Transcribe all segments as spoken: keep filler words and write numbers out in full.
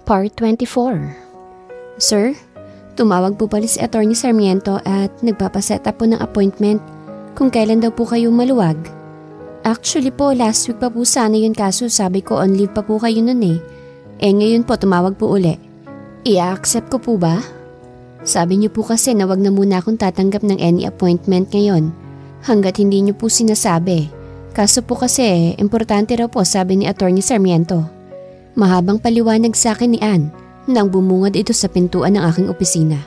Part twenty-four. Sir, tumawag po pala si Attorney Sarmiento at nagpapaset up po ng appointment kung kailan daw po kayo maluwag. Actually po, last week pa po sana yun kaso sabi ko on leave pa po kayo nun eh. Eh ngayon po tumawag po uli. I-accept ko po ba? Sabi niyo po kasi na wag na muna akong tatanggap ng any appointment ngayon hanggat hindi niyo po sinasabi. Kaso po kasi importante raw po sabi ni Attorney Sarmiento. Mahabang paliwanag sa akin ni Ann nang bumungad ito sa pintuan ng aking opisina.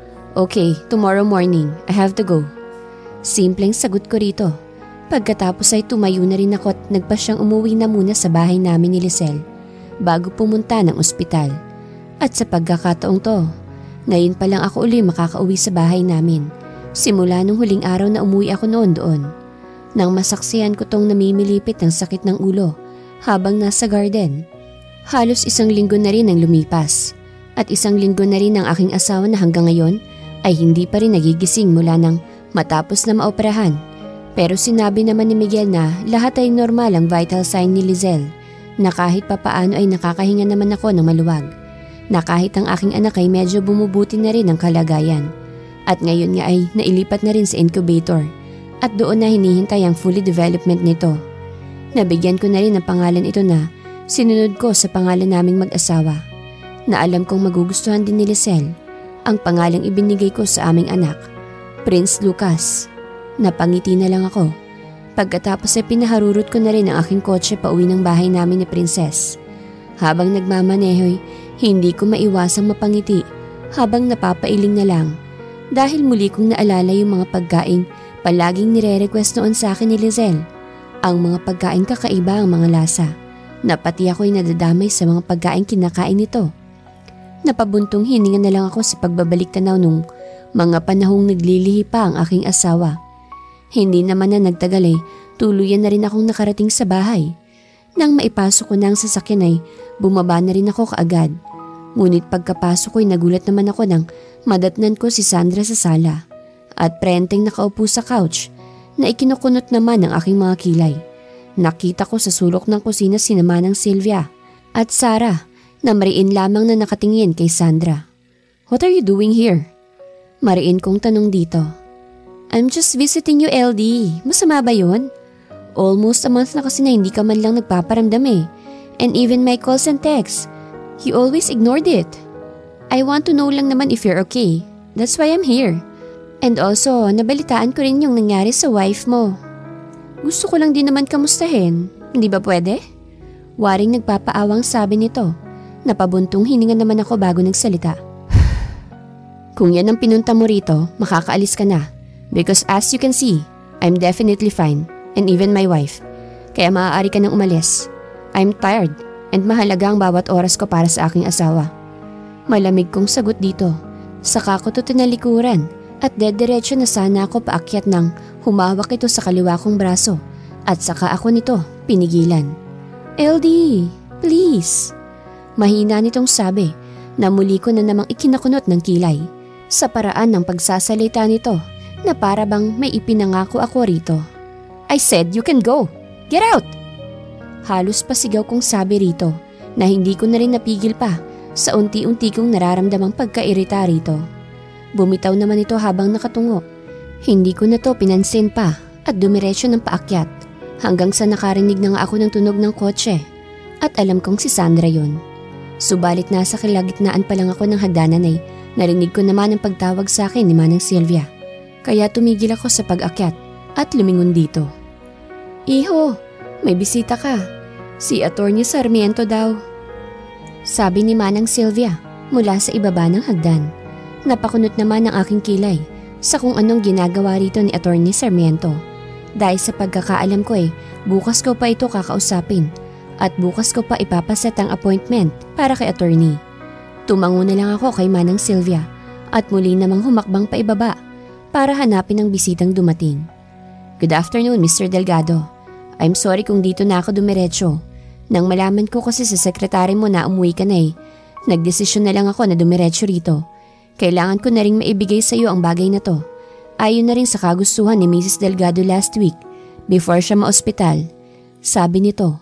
Okay, tomorrow morning, I have to go. Simpleng sagot ko rito. Pagkatapos ay tumayo na rin ako at nagpa siyang umuwi na muna sa bahay namin ni Lizelle bago pumunta ng ospital. At sa pagkakataong to, ngayon pa lang ako uli makakauwi sa bahay namin simula nung huling araw na umuwi ako noon doon. Nang masaksihan ko tong namimilipit ng sakit ng ulo habang nasa garden. Halos isang linggo na rin ang lumipas at isang linggo na rin ang aking asawa na hanggang ngayon ay hindi pa rin nagigising mula nang matapos na maoperahan. Pero sinabi naman ni Miguel na lahat ay normal ang vital sign ni Lizelle na kahit papaano ay nakakahinga naman ako ng maluwag. Na kahit ang aking anak ay medyo bumubuti na rin ang kalagayan at ngayon nga ay nailipat na rin sa incubator at doon na hinihintay ang fully development nito. Nabigyan ko na rin ng pangalan ito na sinunod ko sa pangalan naming mag-asawa na alam kong magugustuhan din ni Lizelle ang pangalang ibinigay ko sa aming anak, Prince Lucas. Napangiti na lang ako. Pagkatapos ay pinaharurot ko na rin ang aking kotse pauwi ng bahay namin ni Princess. Habang nagmamaneho, hindi ko maiwasang mapangiti habang napapailing na lang dahil muli kong naalala yung mga pagkain palaging nire-request noon sa akin ni Lizelle. Ang mga pagkain kakaiba ang mga lasa. Na pati ako'y nadadamay sa mga pagkain kinakain nito. Napabuntong hininga na lang ako sa pagbabalik tanaw nung mga panahong naglilihi pa ang aking asawa. Hindi naman na nagtagal ay tuluyan na rin akong nakarating sa bahay. Nang maipasok ko na ang sasakyan ay bumaba na rin ako kaagad. Ngunit pagkapasok ko'y nagulat naman ako nang madatnan ko si Sandra sa sala at prenteng nakaupo sa couch na ikinukunot naman ng aking mga kilay. Nakita ko sa sulok ng kusina si Manang Sylvia at Sarah na mariin lamang na nakatingin kay Sandra. What are you doing here? Mariin kong tanong dito. I'm just visiting you, L D. Masama ba yun? Almost a month na kasi na hindi ka man lang nagpaparamdam eh. And even my calls and texts, you always ignored it. I want to know lang naman if you're okay. That's why I'm here. And also, nabalitaan ko rin yung nangyari sa wife mo. Gusto ko lang din naman kamustahin. Hindi ba pwede? Waring nagpapaawang sabi nito. Napabuntong hininga naman ako bago nagsalita. Kung yan ang pinunta mo rito, makakaalis ka na. Because as you can see, I'm definitely fine. And even my wife. Kaya maaari ka nang umalis. I'm tired and mahalaga ang bawat oras ko para sa aking asawa. Malamig kong sagot dito. Saka ko to tinalikuran at dediretso na sana ako paakyat nang humawak ito sa kaliwa kong braso at saka ako nito pinigilan. L D, please. Mahina nitong sabi na muli ko na namang ikinakunot ng kilay sa paraan ng pagsasalita nito na para bang may ipinangako ako rito. I said you can go. Get out! Halos pasigaw kong sabi rito na hindi ko na rin napigil pa sa unti-unti kong nararamdamang pagkairita rito. Bumitaw naman ito habang nakatungo. Hindi ko na to pinansin pa at dumiretso ng paakyat hanggang sa nakarinig na nga ako ng tunog ng kotse at alam kong si Sandra yon. Subalit nasa kalagitnaan pa lang ako ng hagdanan ay narinig ko naman ang pagtawag sa akin ni Manang Sylvia. Kaya tumigil ako sa pag-akyat at lumingon dito. Iho, may bisita ka. Si Attorney Sarmiento daw. Sabi ni Manang Sylvia mula sa ibaba ng hagdan. Napakunot naman ang aking kilay sa kung anong ginagawa rito ni Attorney Sarmiento. Dahil sa pagkakaalam ko eh, bukas ko pa ito kakausapin at bukas ko pa ipapaset ang appointment para kay attorney. Tumango na lang ako kay Manang Sylvia at muli namang humakbang pa ibaba para hanapin ang bisitang dumating. Good afternoon, Mister Delgado. I'm sorry kung dito na ako dumiretso. Nang malaman ko kasi sa sekretary mo na umuwi ka na eh, nagdesisyon na lang ako na dumiretso rito. Kailangan ko na rin maibigay sa iyo ang bagay na to. Ayon na rin sa kagustuhan ni Missus Delgado last week before siya ma-ospital. Sabi nito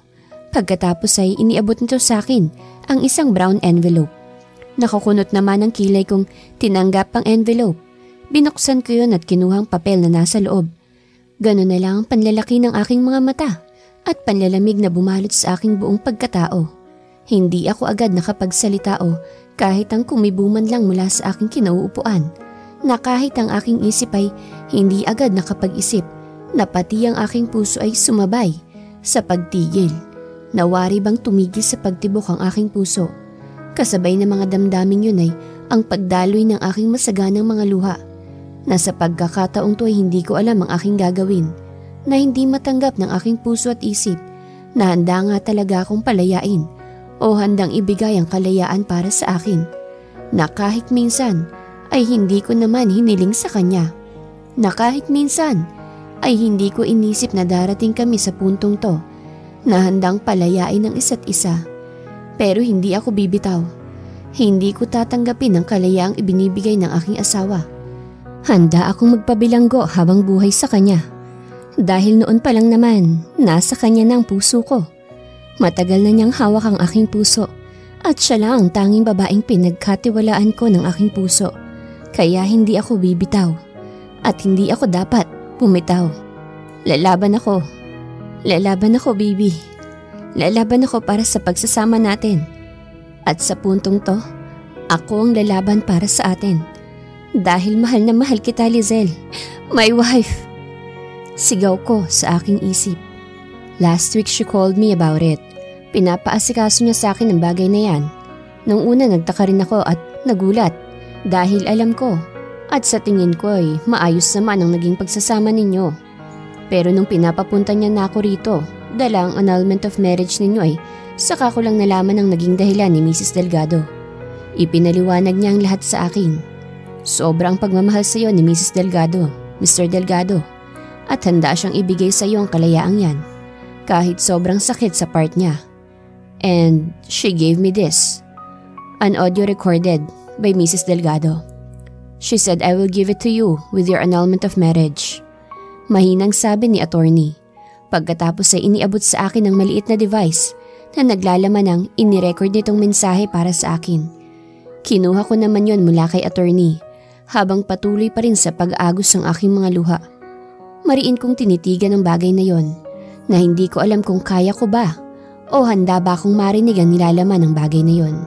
Pagkatapos ay iniabot nito sa akin ang isang brown envelope. Nakakunot naman ang kilay kong tinanggap ang envelope. Binuksan ko yun at kinuhang papel na nasa loob. Ganun na lang ang panlalaki ng aking mga mata at panlalamig na bumalot sa aking buong pagkatao. Hindi ako agad nakapagsalita o kahit ang kumibuman lang mula sa aking kinauupuan, na kahit ang aking isip ay hindi agad nakapag-isip, na pati ang aking puso ay sumabay sa pagtigil. Nawari bang tumigil sa pagtibok ang aking puso? Kasabay ng mga damdaming yun ay ang pagdaloy ng aking masaganang mga luha. Nasa pagkakataong to ay hindi ko alam ang aking gagawin, na hindi matanggap ng aking puso at isip, na handa nga talaga akong palayain o handang ibigay ang kalayaan para sa akin, na kahit minsan ay hindi ko naman hiniling sa kanya, na kahit minsan ay hindi ko inisip na darating kami sa puntong to, na handang palayain ang isa't isa. Pero hindi ako bibitaw. Hindi ko tatanggapin ang kalayaang ibinibigay ng aking asawa. Handa akong magpabilanggo habang buhay sa kanya. Dahil noon pa lang naman, nasa kanya na ang puso ko. Matagal na niyang hawak ang aking puso at siya lang ang tanging babaeng pinagkatiwalaan ko ng aking puso. Kaya hindi ako bibitaw at hindi ako dapat bumitaw. Lalaban ako. Lalaban ako, baby. Lalaban ako para sa pagsasama natin. At sa puntong to, ako ang lalaban para sa atin. Dahil mahal na mahal kita, Lizelle. My wife. Sigaw ko sa aking isip. Last week she called me about it. Pinapaasikaso niya sa akin ang bagay na yan. Nung una nagtaka rin ako at nagulat dahil alam ko at sa tingin ko ay maayos naman ang naging pagsasama ninyo. Pero nung pinapapunta niya na ako rito, dala ang annulment of marriage ninyo ay saka ko lang nalaman ang naging dahilan ni Missus Delgado. Ipinaliwanag niya ang lahat sa akin. Sobrang pagmamahal sa iyo ni Missus Delgado, Mister Delgado, at handa siyang ibigay sa iyo ang kalayaang yan, kahit sobrang sakit sa part niya. And she gave me this, an audio recorded by Missus Delgado. She said I will give it to you with your annulment of marriage. Mahinang sabi ni attorney, pagkatapos ay iniabot sa akin ang maliit na device na naglalaman ng inirecord nitong mensahe para sa akin. Kinuha ko naman yon mula kay attorney, habang patuloy pa rin sa pag-agos ng aking mga luha. Mariin kong tinitigan ang bagay na yon, na hindi ko alam kung kaya ko ba o handa ba akong marinig ang nilalaman ng bagay na yon.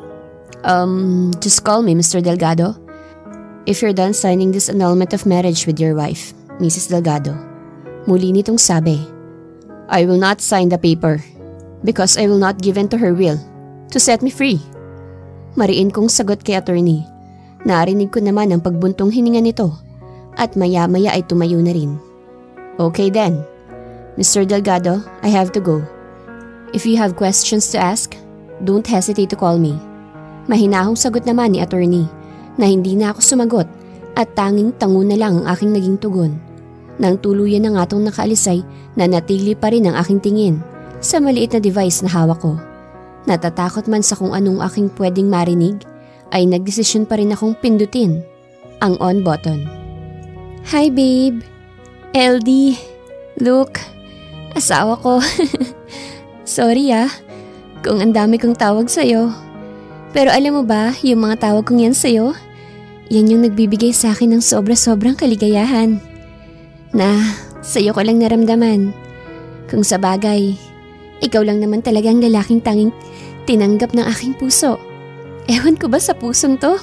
Um, just call me, Mister Delgado. If you're done signing this annulment of marriage with your wife, Missus Delgado. Muli nitong sabi, I will not sign the paper because I will not give in to her will to set me free. Mariin kong sagot kay attorney. Narinig ko naman ang pagbuntong hininga nito at maya-maya ay tumayo na rin. Okay then, Mister Delgado, I have to go. If you have questions to ask, don't hesitate to call me. Mahinahong sagot naman ni attorney na hindi na ako sumagot at tanging tango na lang ang aking naging tugon. Nang tuluyan na nga tong nakaalisay, nanatili pa rin ang aking tingin sa maliit na device na hawak ko. Natatakot man sa kung anong aking pwedeng marinig, ay nagdesisyon pa rin akong pindutin ang on button. Hi babe, L D, look, asawa ko. Sorry ah, kung ang dami kong tawag sa'yo. Pero alam mo ba, yung mga tawag kong yan sa'yo, yan yung nagbibigay sa akin ng sobra-sobrang kaligayahan. Na sa'yo ko lang naramdaman. Kung sa bagay, ikaw lang naman talagang lalaking tanging tinanggap ng aking puso. Ewan ko ba sa pusong to?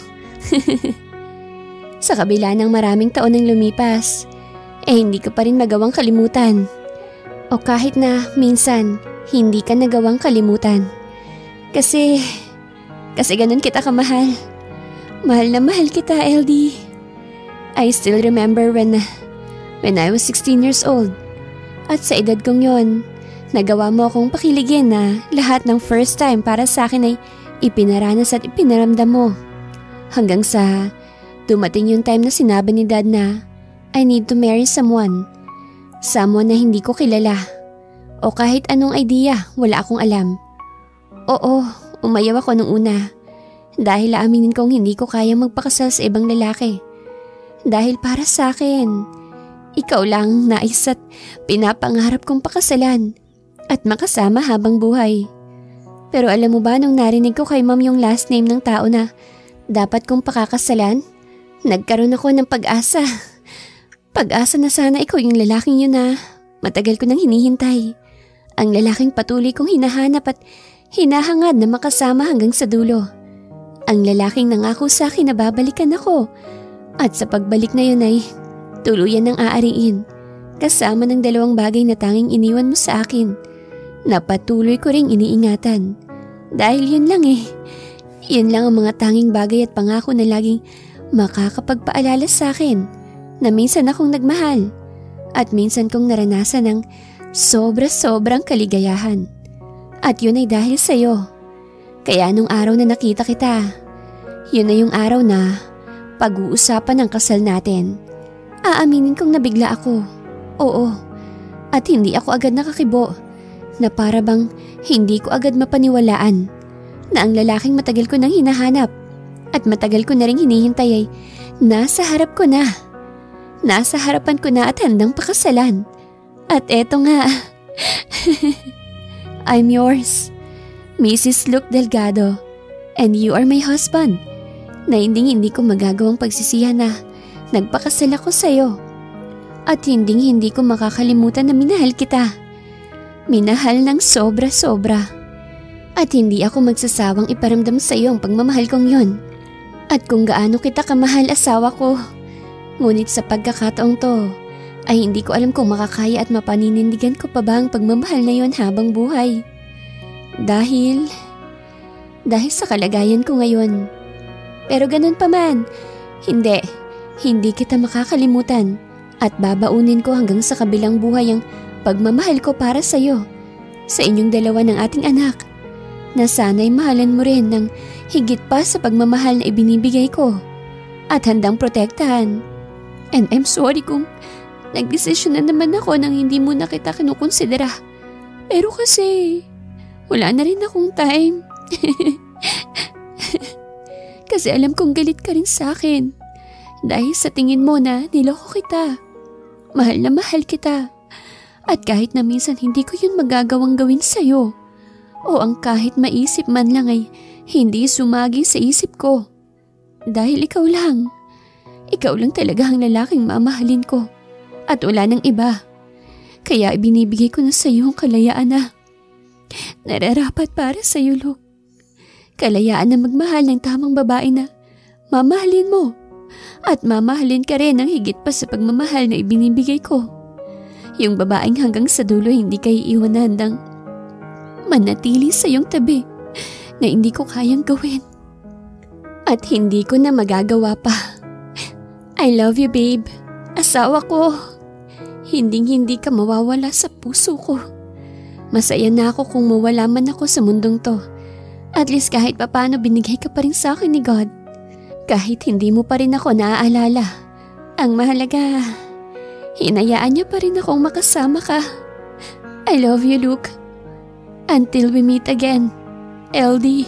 Sa kabila ng maraming taon ng lumipas, eh hindi ko pa rin magawang kalimutan. O kahit na minsan, hindi ka nagawang kalimutan. Kasi, kasi ganun kita kamahal. Mahal na mahal kita, L D. I still remember when, when I was sixteen years old. At sa edad kong yon, nagawa mo akong pakiligin na lahat ng first time para sa akin ay ipinaranas at ipinaramdam mo. Hanggang sa dumating yung time na sinabi ni Dad na I need to marry someone. Someone na hindi ko kilala. O kahit anong idea, wala akong alam. Oo, umayaw ako nung una. Dahil aaminin kong hindi ko kayang magpakasal sa ibang lalaki. Dahil para sa akin, ikaw lang nais at pinapangarap kong pakasalan. at makasama habang buhay. Pero alam mo ba nung narinig ko kay ma'am yung last name ng tao na dapat kong pakakasalan, nagkaroon ako ng pag-asa. Pag-asa na sana ikaw yung lalaking yun na matagal ko nang hinihintay. Ang lalaking patuloy kong hinahanap at hinahangad na makasama hanggang sa dulo. Ang lalaking nangako sa akin na babalikan ako. At sa pagbalik na yun ay tuluyan ng aariin. Kasama ng dalawang bagay na tanging iniwan mo sa akin na patuloy ko ring iniingatan. Dahil yun lang eh. Yun lang ang mga tanging bagay at pangako na laging makakapagpaalala sa akin na minsan akong nagmahal at minsan kong naranasan ng sobra-sobrang kaligayahan. At yun ay dahil sa'yo. Kaya nung araw na nakita kita, yun na yung araw na pag-uusapan ang kasal natin. Aaminin kong nabigla ako. Oo. At hindi ako agad nakakibo na para bang hindi ko agad mapaniwalaan na ang lalaking matagal ko nang hinahanap at matagal ko na rin hinihintay ay nasa harap ko na. Nasa harapan ko na at handang pakasalan. At eto nga. I'm yours, Missus Luke Delgado, and you are my husband. Na hindi hindi ko magagawang pagsisihan na nagpakasal ako sa'yo. At hindi hindi ko makakalimutan na minahal kita. Minahal ng sobra-sobra. At hindi ako magsasawang iparamdam sa iyo ang pagmamahal kong yon. At kung gaano kita kamahal asawa ko. Ngunit sa pagkakataong to, ay hindi ko alam kung makakaya at mapaninindigan ko pa ba ang pagmamahal na yon habang buhay. Dahil, dahil sa kalagayan ko ngayon. Pero ganun pa man, hindi, hindi kita makakalimutan at babaunin ko hanggang sa kabilang buhay ang pagmamahal ko para sa iyo, sa inyong dalawa ng ating anak, na sana'y mahalan mo rin ng higit pa sa pagmamahal na ibinibigay ko at handang protektahan. And I'm sorry kung nagdesisyon na naman ako nang hindi mo na kita kinukonsidera. Pero kasi wala na rin akong time. Kasi alam kong galit ka rin sa akin dahil sa tingin mo na niloko kita. Mahal na mahal kita. At kahit na minsan hindi ko yun magagawang gawin sa'yo o ang kahit maisip man lang ay hindi sumagi sa isip ko. Dahil ikaw lang. Ikaw lang talaga ang lalaking mamahalin ko at wala nang iba. Kaya ibinibigay ko na sa'yo ang kalayaan na nararapat para sa'yo, Luke. Kalayaan na magmahal ng tamang babae na mamahalin mo at mamahalin ka rin ng higit pa sa pagmamahal na ibinibigay ko. Yung babaeng hanggang sa dulo hindi kayo iwan na handang manatili sa iyong tabi na hindi ko kayang gawin. At hindi ko na magagawa pa. I love you, babe. Asawa ko. Hinding-hindi ka mawawala sa puso ko. Masaya na ako kung mawala man ako sa mundong to. At least kahit papano binigay ka pa rin sa akin ni God. Kahit hindi mo pa rin ako naaalala. Ang mahalaga, hinayaan niya pa rin akong makasama ka. I love you, Luke. Until we meet again, L D.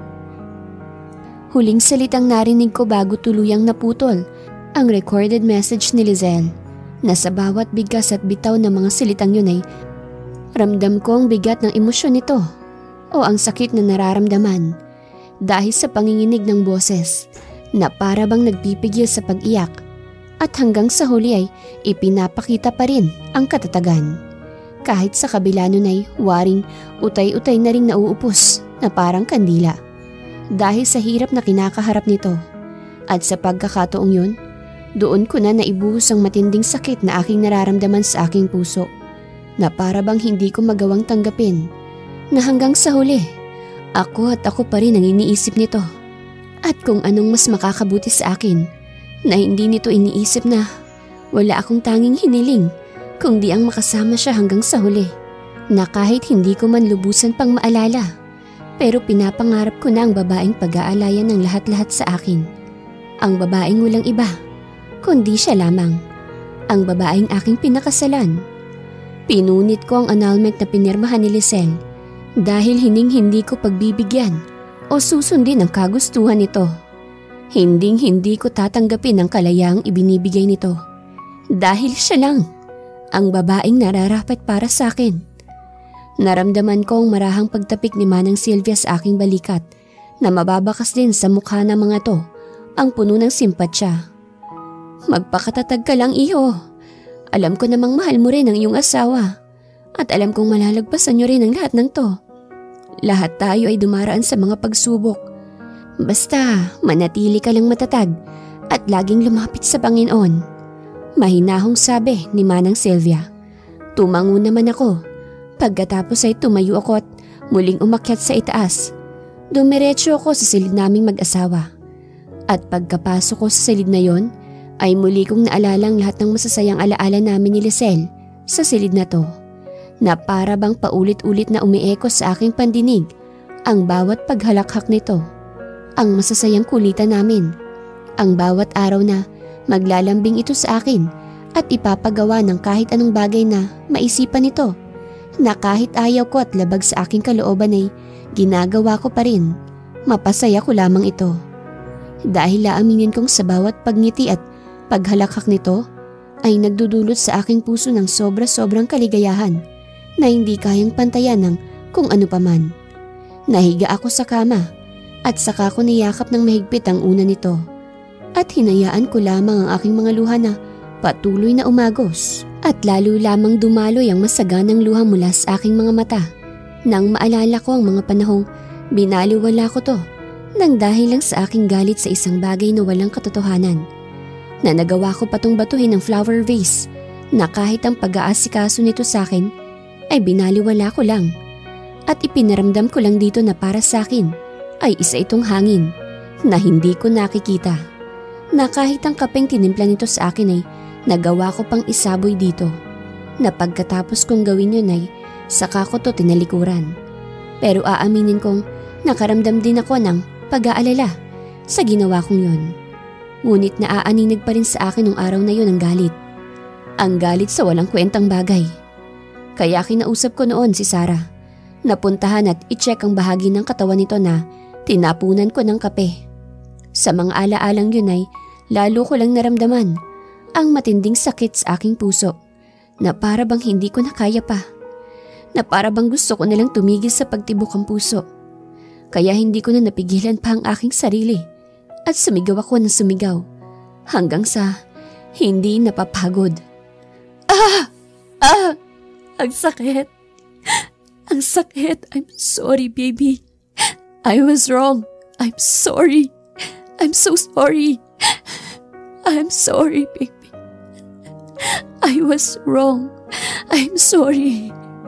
Huling salitang narinig ko bago tuluyang naputol ang recorded message ni Lizelle, na sa bawat bigkas at bitaw ng mga salitang yun ay ramdam ko ang bigat ng emosyon nito o ang sakit na nararamdaman dahil sa panginginig ng boses na para bang nagpipigil sa pag-iyak at hanggang sa huli ay ipinapakita pa rin ang katatagan. Kahit sa kabila nun ay waring utay-utay na ring nauupos na parang kandila dahil sa hirap na kinakaharap nito. At sa pagkakataong yun, doon ko na naibuhos ang matinding sakit na aking nararamdaman sa aking puso na para bang hindi ko magawang tanggapin na hanggang sa huli, ako at ako pa rin ang iniisip nito. At kung anong mas makakabuti sa akin na hindi nito iniisip na wala akong tanging hiniling kundi ang makasama siya hanggang sa huli na kahit hindi ko man lubusan pang maalala pero pinapangarap ko na ang babaeng pag-aalayan ng lahat-lahat sa akin. Ang babaeng walang iba kundi siya lamang. Ang babaeng aking pinakasalan. Pinunit ko ang annulment na pinirmahan ni Lizelle dahil hining-hindi ko pagbibigyan o susundin ang kagustuhan nito. Hinding-hindi ko tatanggapin ang kalayaang ibinibigay nito dahil siya lang ang babaeng nararapat para sa akin. Naramdaman ko ang marahang pagtapik ni Manang Sylvia sa aking balikat na mababakas din sa mukha ng mga to ang puno ng simpatsya. Magpakatatag ka lang, iho. Alam ko namang mahal mo rin ang iyong asawa at alam kong malalagpasan niyo rin ang lahat ng to. Lahat tayo ay dumaraan sa mga pagsubok. Basta manatili ka lang matatag at laging lumapit sa Panginoon. Mahinahong sabi ni Manang Sylvia. Tumango naman ako. Pagkatapos ay tumayo ako at muling umakyat sa itaas. Dumiretso ako sa silid naming mag-asawa. At pagkapasok ko sa silid na yon, ay muli kong naalalang lahat ng masasayang alaala namin ni Lisel sa silid na to, na para bang paulit-ulit na umieko sa aking pandinig ang bawat paghalakhak nito, ang masasayang kulitan namin, ang bawat araw na maglalambing ito sa akin at ipapagawa ng kahit anong bagay na maisipan nito, na kahit ayaw ko at labag sa aking kalooban ay ginagawa ko pa rin. Mapasaya ko lamang ito. Dahil laaminin kong sa bawat pagngiti at paghalakhak nito ay nagdudulot sa aking puso ng sobra-sobrang kaligayahan na hindi kayang pantayan ng kung ano paman. Nahiga ako sa kama at saka ko niyakap ng mahigpit ang una nito at hinayaan ko lamang ang aking mga luha na patuloy na umagos at lalo lamang dumaloy ang masaganang luha mula sa aking mga mata nang maalala ko ang mga panahong binaliwala ko to nang dahil lang sa aking galit sa isang bagay na walang katotohanan, na nagawa ko patong batuhin ng flower vase na kahit ang pag-aasikaso nito sa akin ay binaliwala ko lang at ipinaramdam ko lang dito na para sa akin ay isa itong hangin na hindi ko nakikita, na kahit ang kapeng tinimpla nito sa akin ay nagawa ko pang isaboy dito, na pagkatapos kong gawin yun ay saka ko to tinalikuran. Pero aaminin kong nakaramdam din ako ng pag-aalala sa ginawa kong yun. Ngunit naaaninag pa rin sa akin nung araw na yun ang galit. Ang galit sa walang kwentang bagay. Kaya kinausap ko noon si Sarah. Napuntahan at i-check ang bahagi ng katawan nito na tinapunan ko ng kape. Sa mga alaalang yun ay lalo ko lang naramdaman ang matinding sakit sa aking puso na para bang hindi ko na kaya pa. Na para bang gusto ko nalang tumigil sa pagtibok ang puso. Kaya hindi ko na napigilan pa ang aking sarili at sumigaw ako ng sumigaw hanggang sa hindi napapagod. Ah! Ah! Ang sakit! Ang sakit! I'm sorry, baby. I was wrong. I'm sorry. I'm so sorry. I'm sorry, baby. I was wrong. I'm sorry.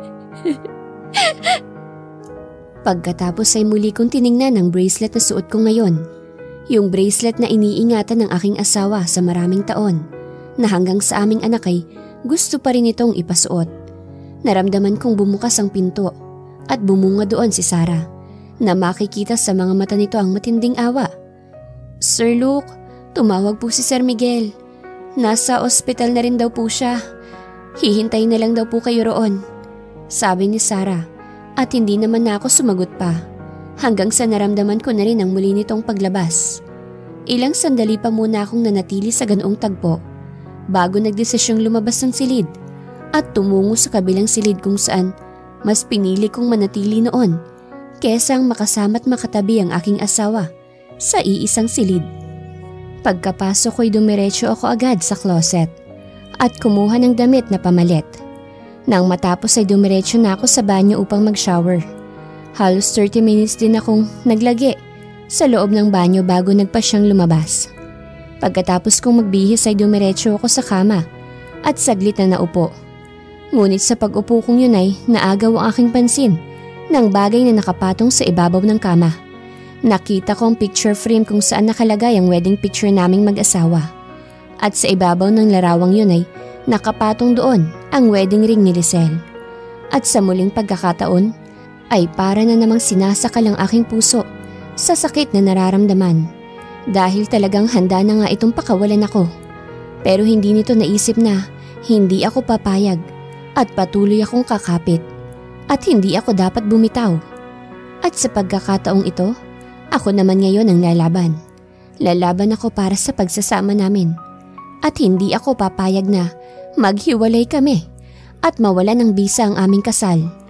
Pagkatapos ay muli kong tiningnan ang bracelet na suot ko ngayon. Yung bracelet na iniingatan ng aking asawa sa maraming taon, na hanggang sa aming anak ay gusto pa rin itong ipasuot. Naramdaman kong bumukas ang pinto at bumunga doon si Sarah, na makikita sa mga mata nito ang matinding awa. Sir Luke, tumawag po si Sir Miguel. Nasa ospital na rin daw po siya. Hihintay na lang daw po kayo roon, sabi ni Sarah, at hindi naman na ako sumagot pa hanggang sa naramdaman ko na rin ang muli nitong paglabas. Ilang sandali pa muna akong nanatili sa ganoong tagpo bago nagdesisyong lumabas ng silid at tumungo sa kabilang silid kung saan mas pinili kong manatili noon kesa ang makasama't makatabi ang aking asawa sa iisang silid. Pagkapasok ko'y dumiretso ako agad sa closet at kumuha ng damit na pamalit. Nang matapos ay dumiretso na ako sa banyo upang mag-shower. Halos thirty minutes din akong naglagi sa loob ng banyo bago nagpa siyang lumabas. Pagkatapos kong magbihis ay dumiretso ako sa kama at saglit na naupo. Ngunit sa pag-upo kong yun ay naagaw ang aking pansin ng bagay na nakapatong sa ibabaw ng kama. Nakita ko ang picture frame kung saan nakalagay ang wedding picture naming mag-asawa. At sa ibabaw ng larawang yun ay nakapatong doon ang wedding ring ni Lisel. At sa muling pagkakataon ay para na namang sinasakal ang aking puso sa sakit na nararamdaman. Dahil talagang handa na nga itong pakawalan ako. Pero hindi nito naisip na hindi ako papayag at patuloy akong kakapit. At hindi ako dapat bumitaw. At sa pagkakataong ito, ako naman ngayon ang lalaban. Lalaban ako para sa pagsasama namin. At hindi ako papayag na maghiwalay kami at mawala ng bisa ang aming kasal.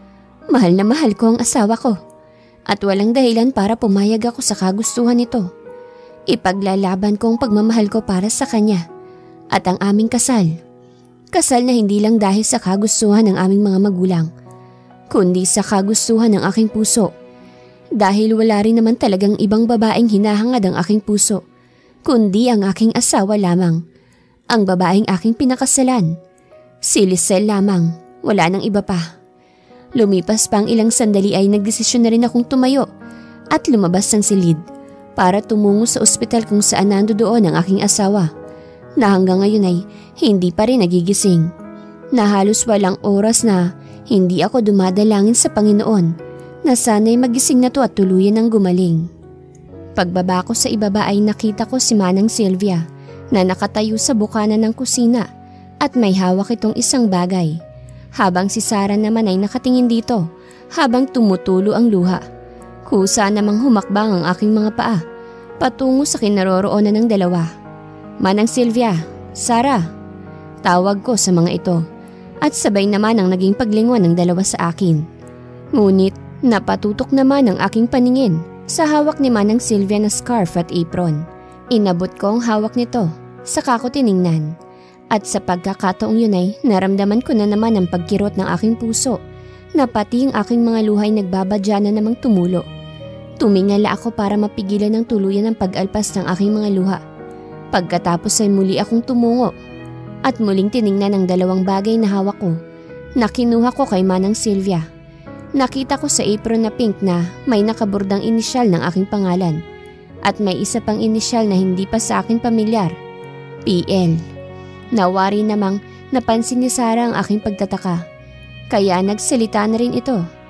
Mahal na mahal ko ang asawa ko at walang dahilan para pumayag ako sa kagustuhan nito. Ipaglalaban ko ang pagmamahal ko para sa kanya at ang aming kasal. Kasal na hindi lang dahil sa kagustuhan ng aming mga magulang, kundi sa kagustuhan ng aking puso. Dahil wala rin naman talagang ibang babaeng hinahangad ang aking puso, kundi ang aking asawa lamang. Ang babaeng aking pinakasalan. Si Lisel lamang, wala nang iba pa. Lumipas pa ang ilang sandali ay nagdesisyon na rin akong tumayo at lumabas ng silid para tumungo sa ospital kung saan nandoon ang aking asawa, na hanggang ngayon ay hindi pa rin nagigising. Na halos walang oras na hindi ako dumadalangin sa Panginoon na sana'y magising na to at tuluyan ng gumaling. Pagbaba ko sa ibaba ay nakita ko si Manang Sylvia na nakatayo sa bukana ng kusina at may hawak itong isang bagay, habang si Sarah naman ay nakatingin dito habang tumutulo ang luha. Kusa namang humakbang ang aking mga paa patungo sa kinaroroonan ng dalawa. Manang Sylvia, Sarah, tawag ko sa mga ito at sabay naman ang naging paglingon ng dalawa sa akin. Ngunit napatutok naman ang aking paningin sa hawak ni Manang Sylvia na scarf at apron. Inabot ko ang hawak nito, saka ko tiningnan. At sa pagkakataong yun ay naramdaman ko na naman ang pagkirot ng aking puso na pati ang aking mga luhay nagbabadya na namang tumulo. Tumingala ako para mapigilan ng tuluyan ang pag-alpas ng aking mga luha. Pagkatapos ay muli akong tumungo at muling tiningnan ang dalawang bagay na hawak ko na kinuha ko kay Manang Sylvia. Nakita ko sa apron na pink na may nakabordang inisyal ng aking pangalan at may isa pang inisyal na hindi pa sa akin pamilyar, P L. Nawari namang napansin ni Sarah ang aking pagtataka, kaya nagsalita na rin ito.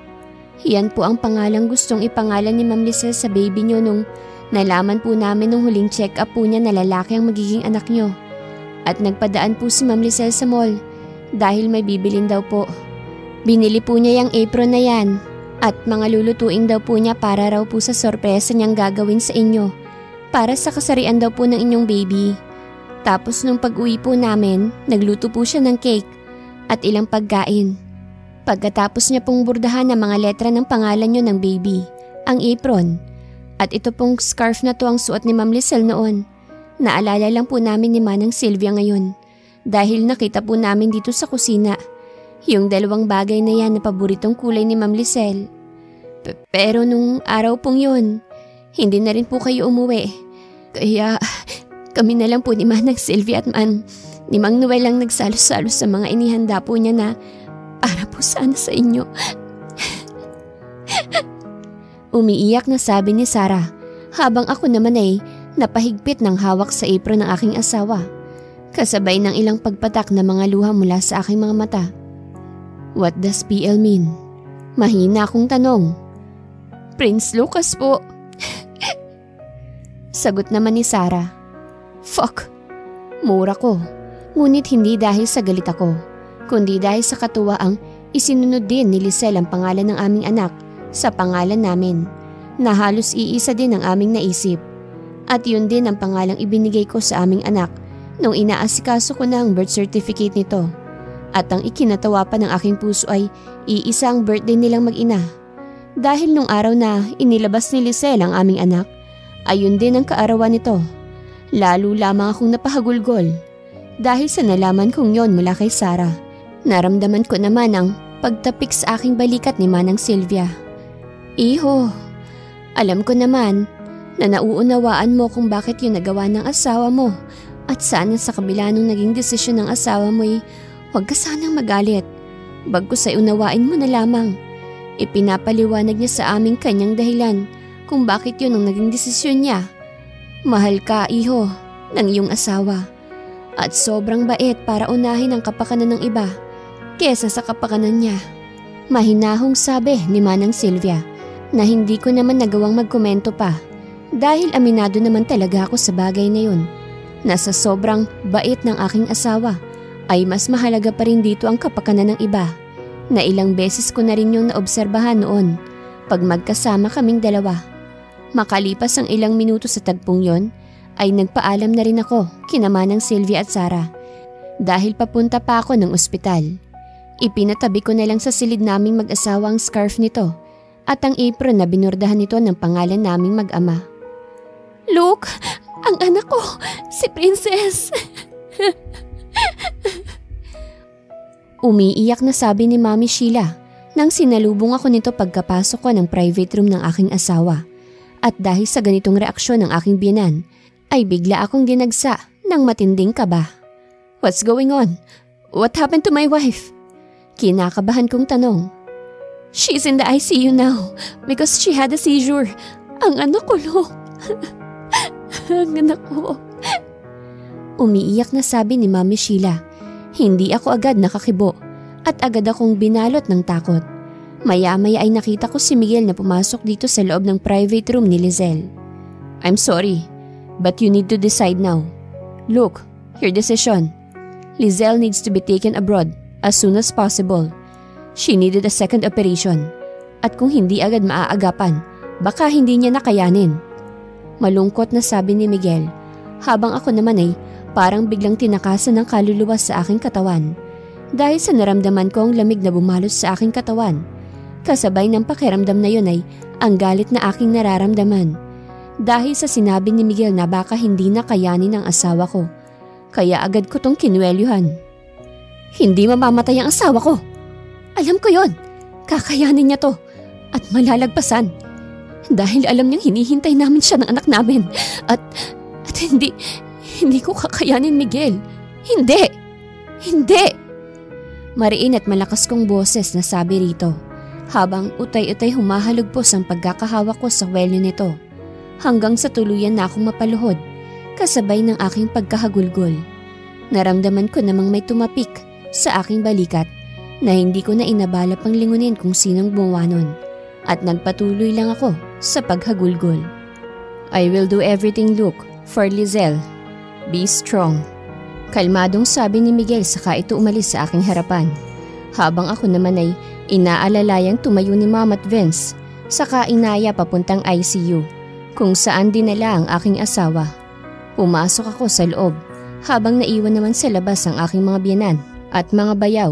Yan po ang pangalang gustong ipangalan ni Ma'am Lisel sa baby niyo nung nalaman po namin nung huling check-up po niya na lalaki ang magiging anak niyo. At nagpadaan po si Ma'am Lisel sa mall dahil may bibilin daw po. Binili po niya yung apron na yan at mga lulutuin daw po niya para raw po sa sorpresa niyang gagawin sa inyo para sa kasarian daw po ng inyong baby. Tapos nung pag-uwi po namin, nagluto po siya ng cake at ilang pagkain. Pagkatapos niya pong burdahan ng mga letra ng pangalan niyo ng baby, ang apron. At ito pong scarf na to ang suot ni Ma'am Lisel noon. Naalala lang po namin ni Manang Sylvia ngayon dahil nakita po namin dito sa kusina yung dalawang bagay na yan na paboritong kulay ni Ma'am Lisel. P- pero nung araw pong yun, hindi na rin po kayo umuwi. Kaya kami na lang po ni Manang Sylvia at man ni Mang Noel lang nagsalo-salo sa mga inihanda po niya na para po sana sa inyo. Umiiyak na sabi ni Sarah habang ako naman ay napahigpit ng hawak sa apron ng aking asawa, kasabay ng ilang pagpatak na mga luha mula sa aking mga mata. What does P L mean? Mahina akong tanong. Prince Lucas po. Sagot naman ni Sarah. Fuck! Mura ko. Ngunit hindi dahil sa galit ako, kundi dahil sa katuwaang isinunod din ni Lisel ang pangalan ng aming anak sa pangalan namin, na halos iisa din ang aming naisip. At yun din ang pangalang ibinigay ko sa aming anak nung inaasikaso ko na ang birth certificate nito. At ang ikinatawa pa ng aking puso ay iisa ang birthday nilang mag-ina. Dahil nung araw na inilabas ni Lisel ang aming anak, ayun din ang kaarawan nito. Lalo lamang akong napahagulgol dahil sa nalaman kong yon mula kay Sarah. Naramdaman ko naman ang pagtapik sa aking balikat ni Manang Sylvia. Iho, alam ko naman na nauunawaan mo kung bakit yun nagawa ng asawa mo at sana sa kabila nung naging desisyon ng asawa mo ay huwag ka sanang magalit. Bagkus ay unawain mo na lamang. Ipinapaliwanag niya sa aming kanyang dahilan kung bakit yun ang naging desisyon niya. Mahal ka, iho, ng iyong asawa. At sobrang bait para unahin ang kapakanan ng iba kesa sa kapakanan niya. Mahinahong sabi ni Manang Sylvia na hindi ko naman nagawang magkomento pa dahil aminado naman talaga ako sa bagay na yun. Na sa sobrang bait ng aking asawa ay mas mahalaga pa rin dito ang kapakanan ng iba na ilang beses ko na rin yung naobserbahan noon pag magkasama kaming dalawa. Makalipas ang ilang minuto sa tagpong yon, ay nagpaalam na rin ako kina Manang Sylvia at Sarah dahil papunta pa ako ng ospital. Ipinatabi ko na lang sa silid naming mag-asawa ang scarf nito at ang apron na binurdahan nito ng pangalan naming mag-ama. Luke, ang anak ko, si Princess. Umiiyak na sabi ni Mami Sheila nang sinalubong ako nito pagkapasok ko ng private room ng aking asawa. At dahil sa ganitong reaksyon ng aking biyenan, ay bigla akong dinagsa ng matinding kaba. What's going on? What happened to my wife? Kinakabahan kong tanong. She's in the I C U now because she had a seizure. Ang anak ko, Luke. Ang anak ko. Umiiyak na sabi ni Mami Sheila. Hindi ako agad nakakibo at agad akong binalot ng takot. Maya-maya ay nakita ko si Miguel na pumasok dito sa loob ng private room ni Lizelle. I'm sorry, but you need to decide now. Look, your decision. Lizelle needs to be taken abroad as soon as possible. She needed a second operation. At kung hindi agad maaagapan, baka hindi niya nakayanin. Malungkot na sabi ni Miguel, habang ako naman ay parang biglang tinakasan ng kaluluwa sa aking katawan. Dahil sa naramdaman ko ang lamig na bumalot sa aking katawan. Kasabay ng pakiramdam na yun ay ang galit na aking nararamdaman. Dahil sa sinabi ni Miguel na baka hindi nakayanin ng asawa ko. Kaya agad ko tong kinwelyuhan. Hindi mamamatay ang asawa ko. Alam ko yon. Kakayanin niya to. At malalagpasan. Dahil alam niyang hinihintay namin siya ng anak namin. At, at hindi, hindi ko kakayanin, Miguel. Hindi! Hindi! Mariin at malakas kong boses na sabi rito. Habang utay-utay humahalugpos ang pagkakahawak ko sa welyo nito. Hanggang sa tuluyan na akong mapaluhod. Kasabay ng aking pagkahagulgol. Naramdaman ko namang may tumapik sa aking balikat na hindi ko na inabala pang lingunin kung sinong gumawa nun at nagpatuloy lang ako sa paghagulgol. I will do everything, Luke, for Lizelle. Be strong. Kalmadong sabi ni Miguel saka ito umalis sa aking harapan. Habang ako naman ay inaalalay tumayo ni Mom at Vince saka inaya papuntang I C U kung saan dinala ang aking asawa. Pumasok ako sa loob habang naiwan naman sa labas ang aking mga biyenan at mga bayaw.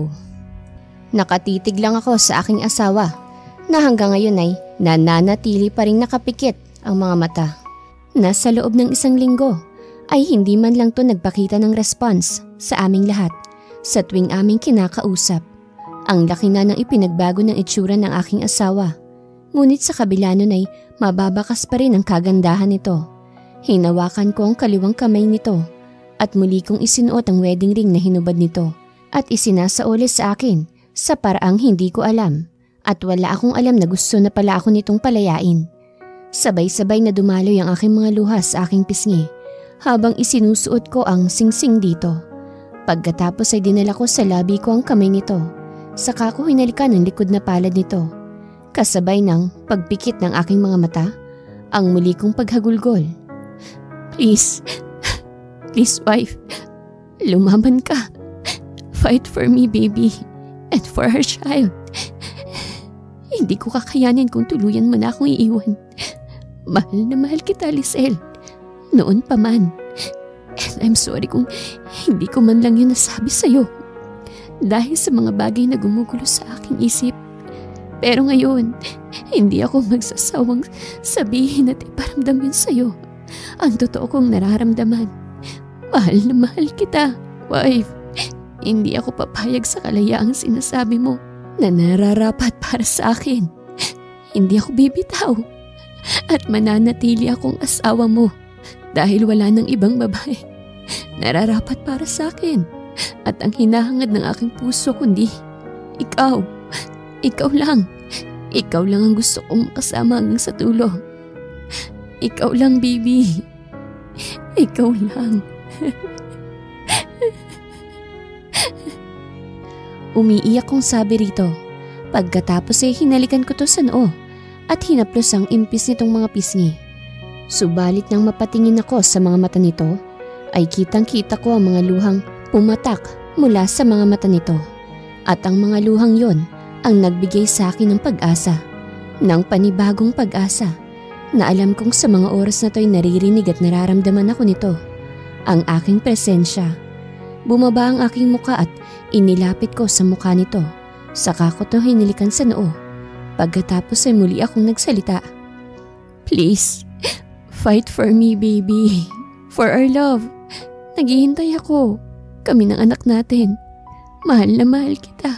Nakatitig lang ako sa aking asawa na hanggang ngayon ay nananatili pa rin nakapikit ang mga mata. Nasa loob ng isang linggo ay hindi man lang to nagpakita ng response sa aming lahat sa tuwing aming kinakausap. Ang laki na ng ipinagbago ng itsura ng aking asawa. Ngunit sa kabila nun ay mababakas pa rin ang kagandahan nito. Hinawakan ko ang kaliwang kamay nito at muli kong isinuot ang wedding ring na hinubad nito at isinasauli sa akin sa paraang hindi ko alam at wala akong alam na gusto na pala ako nitong palayain. Sabay-sabay na dumaloy ang aking mga luha sa aking pisngi habang isinusuot ko ang singsing dito. Pagkatapos ay dinala ko sa labi ko ang kamay nito. Saka ko hinalikan ang likod na palad nito. Kasabay ng pagpikit ng aking mga mata, ang muli kong paghagulgol. Please, please wife, lumaban ka. Fight for me, baby, and for our child. Hindi ko kakayanin kung tuluyan mo na akong iiwan. Mahal na mahal kita, Lizelle. Noon pa man. And I'm sorry kung hindi ko man lang yun nasabi sa'yo. Dahil sa mga bagay na gumugulo sa aking isip. Pero ngayon, hindi ako magsasawang sabihin at iparamdam yun sa'yo. Ang totoo kong nararamdaman. Mahal na mahal kita, wife. Hindi ako papayag sa kalayaang sinasabi mo na nararapat para sa akin. Hindi ako bibitaw. At mananatili akong asawa mo dahil wala nang ibang babae nararapat para sa akin. At ang hinahangad ng aking puso kundi ikaw. Ikaw lang. Ikaw lang ang gusto kong makasama hanggang sa dulo. Ikaw lang, baby. Ikaw lang. Umiiyak kong sabi rito. Pagkatapos ay hinalikan ko to sa noo at hinaplos ang impis nitong mga pisngi. Subalit nang mapatingin ako sa mga mata nito, ay kitang-kita ko ang mga luhang pumatak mula sa mga mata nito. At ang mga luhang yon ang nagbigay sa akin ng pag-asa, ng panibagong pag-asa, na alam kong sa mga oras na to'y naririnig at nararamdaman ako nito, ang aking presensya. Bumaba ang aking muka at inilapit ko sa mukha nito. Saka ko ito hinilikan sa noo. Pagkatapos ay muli akong nagsalita. Please, fight for me, baby. For our love. Naghihintay ako. Kami ng anak natin. Mahal na mahal kita.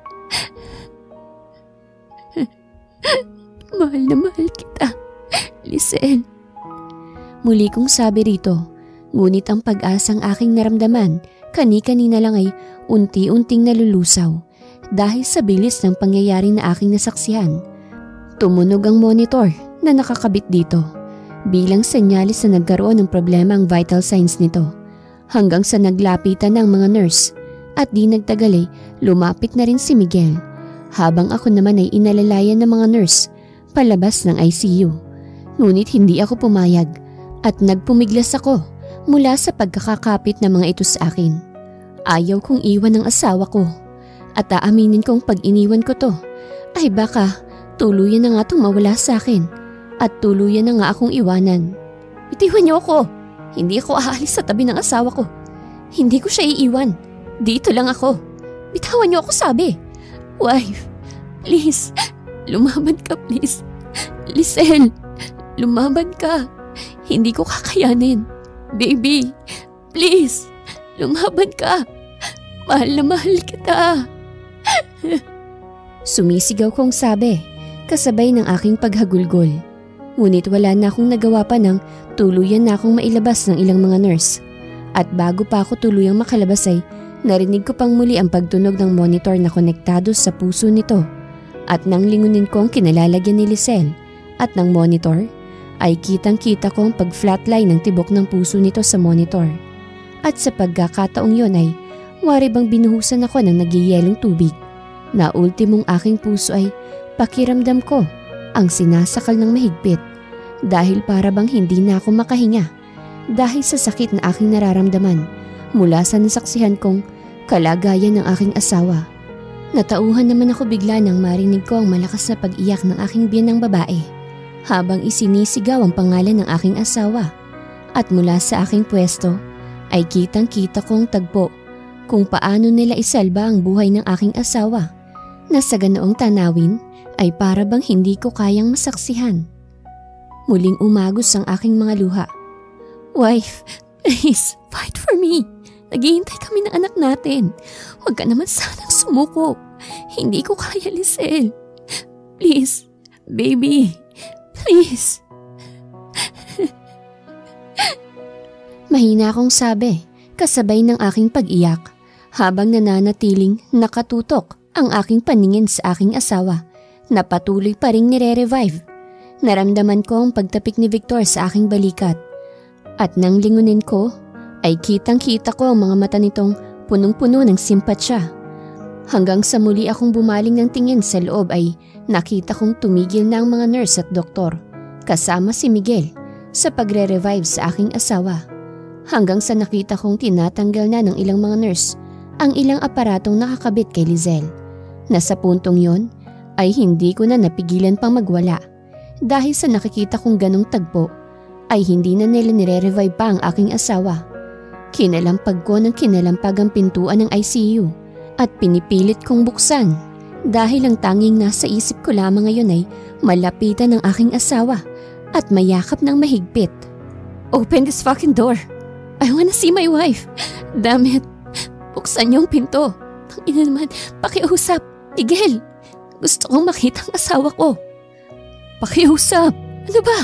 Mahal na mahal kita, Lisel. Muli kong sabi rito, ngunit ang pag-asang aking naramdaman kani-kanina lang ay unti-unting nalulusaw dahil sa bilis ng pangyayari na aking nasaksihan. Tumunog ang monitor na nakakabit dito bilang senyalis na nagkaroon ng problema ang vital signs nito hanggang sa naglapitan ng mga nurse at di nagtagal ay lumapit na rin si Miguel habang ako naman ay inalalayan ng mga nurse palabas ng I C U. Ngunit hindi ako pumayag at nagpumiglas ako mula sa pagkakakapit ng mga ito sa akin. Ayaw kong iwan ng asawa ko at aaminin kong pag iniwan ko to ay baka tuluyan na nga itong mawala sa akin at tuluyan na nga akong iwanan. Bitiwan niyo ako. Hindi ako aalis sa tabi ng asawa ko. Hindi ko siya iiwan. Dito lang ako. Bitawan niyo ako, sabi. Wife, please. Lumaban ka, please. Lisel, lumaban ka. Hindi ko kakayanin. Baby, please. Lumaban ka. Mahal na mahal kita. Sumisigaw kong sabi, kasabay ng aking paghagulgol. Ngunit wala na akong nagawa pa ng tuluyan na akong mailabas ng ilang mga nurse. At bago pa ako tuluyang makalabas ay narinig ko pang muli ang pagtunog ng monitor na konektado sa puso nito. At nang lingunin ko ang kinalalagyan ni Lisel at ng monitor, ay kitang-kita ko ang pag-flatline ng tibok ng puso nito sa monitor. At sa pagkakataong yon ay wari bang binuhusan ako ng nagyayelong tubig na ultimong aking puso ay pakiramdam ko ang sinasakal ng mahigpit dahil para bang hindi na ako makahinga dahil sa sakit na aking nararamdaman mula sa nasaksihan kong kalagayan ng aking asawa. Natauhan naman ako bigla nang marinig ko ang malakas na pag-iyak ng aking biyanang babae habang isinisigaw ang pangalan ng aking asawa. At mula sa aking pwesto ay kitang-kita kong tagpo kung paano nila isalba ang buhay ng aking asawa na sa ganoong tanawin ay para bang hindi ko kayang masaksihan. Muling umagos ang aking mga luha. Wife, please fight for me. Naghihintay kami ng anak natin. Huwag ka naman sanang sumuko. Hindi ko kaya, Lisel. Please, baby. Please. Mahina akong sabi, kasabay ng aking pag-iyak, habang nananatiling nakatutok ang aking paningin sa aking asawa na patuloy pa ring nire-revive. Naramdaman ko ang pagtapik ni Victor sa aking balikat. At nang lingunin ko, ay kitang-kita ko ang mga mata nitong punong-puno ng simpatsya. Hanggang sa muli akong bumaling ng tingin sa loob ay nakita kong tumigil na ang mga nurse at doktor kasama si Miguel sa pagre-revive sa aking asawa. Hanggang sa nakita kong tinatanggal na ng ilang mga nurse ang ilang aparatong nakakabit kay Lisel. Na sa puntong yon ay hindi ko na napigilan pang magwala dahil sa nakikita kong ganong tagpo ay hindi na nila nire-revive pa ang aking asawa. Kinalampag ko ng kinalampag ang pintuan ng I C U at pinipilit kong buksan dahil ang tanging nasa isip ko lamang ngayon ay malapitan ng aking asawa at mayakap ng mahigpit. Open this fucking door. I wanna see my wife. Damn it. Buksan niyo ang pinto. Tangina naman, pakiusap. Miguel, gusto kong makita ang asawa ko. Pakiusap. Ano ba?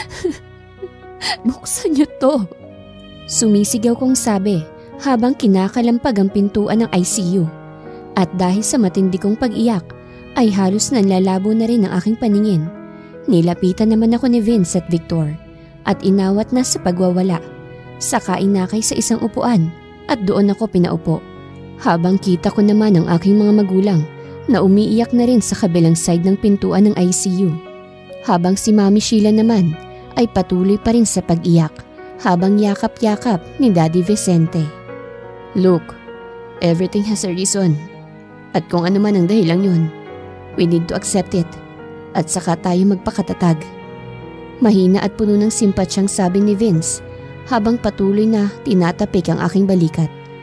Buksan niyo to. Sumisigaw kong sabi habang kinakalampag ang pintuan ng I C U. At dahil sa matindi kong pag-iyak, ay halos nanlalabo na rin ang aking paningin. Nilapitan naman ako ni Vince at Victor at inawat na sa pagwawala. Saka inakay sa isang upuan at doon ako pinaupo. Habang kita ko naman ang aking mga magulang na umiiyak na rin sa kabilang side ng pintuan ng I C U. Habang si Mami Sheila naman ay patuloy pa rin sa pag-iyak habang yakap-yakap ni Daddy Vicente. Look, everything has a reason. At kung ano man ang dahilan yun, we need to accept it. At saka tayo magpakatatag. Mahina at puno ng simpatsyang sabi ni Vince habang patuloy na tinatapik ang aking balikat.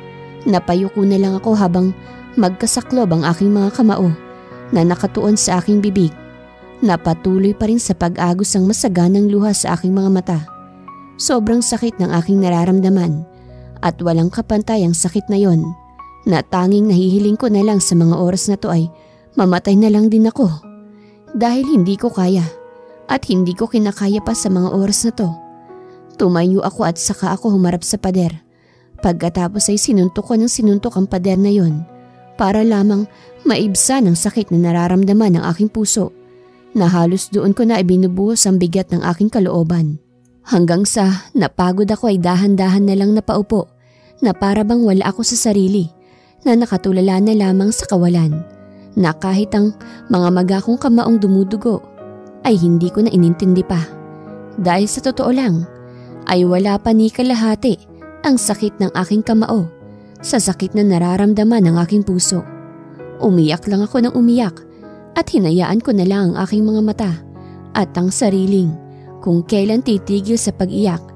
Napayuko na lang ako habang magkasaklob ang aking mga kamao na nakatuon sa aking bibig. Napatuloy pa rin sa pag-agos ang masaganang luha sa aking mga mata. Sobrang sakit ng aking nararamdaman at walang kapantay ang sakit na yon, na tanging nahihiling ko na lang sa mga oras na to ay mamatay na lang din ako. Dahil hindi ko kaya at hindi ko kinakaya pa sa mga oras na to. Tumayo ako at saka ako humarap sa pader. Pagkatapos ay sinuntok ko ng sinuntok ang pader na yon para lamang maibsan ang sakit na nararamdaman ng aking puso, na halos doon ko na ibinubuhos ang bigat ng aking kalooban. Hanggang sa napagod ako ay dahan-dahan na lang napaupo, na para bang wala ako sa sarili, na nakatulala na lamang sa kawalan, na kahit ang mga maga kong kamaong dumudugo ay hindi ko na inintindi pa. Dahil sa totoo lang ay wala pa ni kalahati ang sakit ng aking kamao sa sakit na nararamdaman ng aking puso. Umiyak lang ako ng umiyak at hinayaan ko na lang ang aking mga mata at ang sariling kung kailan titigil sa pag-iyak